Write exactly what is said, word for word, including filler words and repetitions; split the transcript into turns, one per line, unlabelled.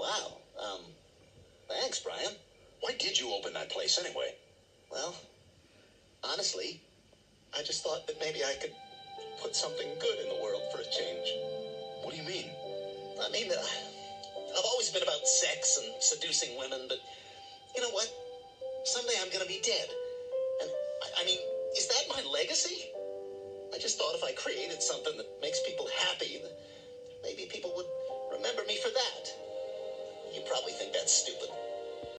Wow. Um, thanks, Brian.
Why did you open that place anyway?
Well, honestly, I just thought that maybe I could put something good in the world for a change.
What do you mean?
I mean, uh, I've always been about sex and seducing women, but you know what? Someday I'm going to be dead. And, I, I mean, is that my legacy? I just thought if I created something that makes people happy, maybe people would remember me for that. You probably think that's stupid.